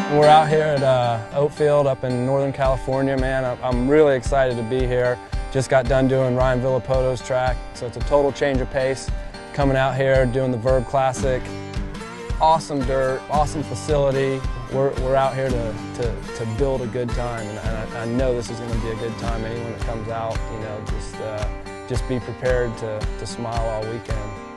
We're out here at Oatfield up in Northern California, man. I'm really excited to be here. Just got done doing Ryan Villapoto's track, so it's a total change of pace. Coming out here, doing the Vurb Classic. Awesome dirt, awesome facility. We're out here to build a good time, and I know this is going to be a good time. Anyone that comes out, you know, just be prepared to smile all weekend.